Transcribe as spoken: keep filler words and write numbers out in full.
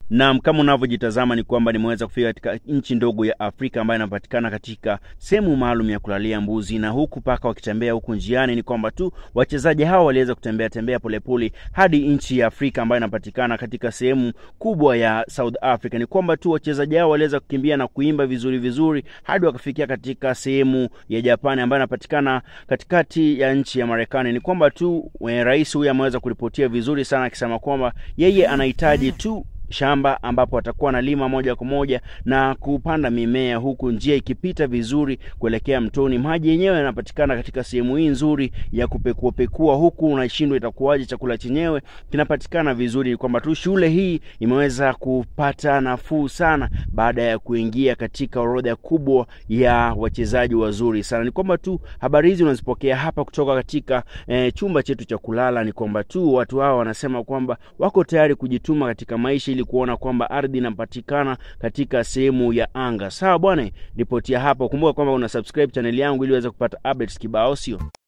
Na kama unavyojitazama ni kwamba nimeweza kufika katika nchi ndogo ya Afrika ambayo inapatikana katika sehemu maalum ya kulalia mbuzi, na huku paka wakitembea huku njiani ni kwamba tu wachezaji hao waliweza kutembea tembea polepole hadi nchi ya Afrika ambayo inapatikana katika sehemu kubwa ya South Africa. Ni kwamba tu wachezaji hao waliweza kukimbia na kuimba vizuri vizuri hadi wakafikia katika sehemu ya Japani ambayo inapatikana katikati ya nchi ya Marekani. Ni kwamba tu rais huyu ameweza kuripotia vizuri sana akisema kwamba yeye anahitaji tu shamba ambapo atakuwa na lima moja kwa moja na kupanda mimea, huku njia ikipita vizuri kuelekea mtoni. Maji yenyewe yanapatikana katika sehemu hii nzuri ya kupekua pekua, huku unashindwa itakuwaje chakula chenyewe kinapatikana vizuri. Kwamba tu shule hii imeweza kupata nafuu sana baada ya kuingia katika orodha kubwa ya wachezaji wazuri sana. Ni kwamba tu habari hizi unazipokea hapa kutoka katika e, chumba chetu cha kulala. Ni kwamba tu watu hao wanasema kwamba wako tayari kujituma katika maisha ili kuona kwamba ardhi inapatikana katika sehemu ya anga. Sawa bwana, ripotia hapa. Kumbuka kwamba una subscribe channel yangu ili uweze kupata updates kibao, sio?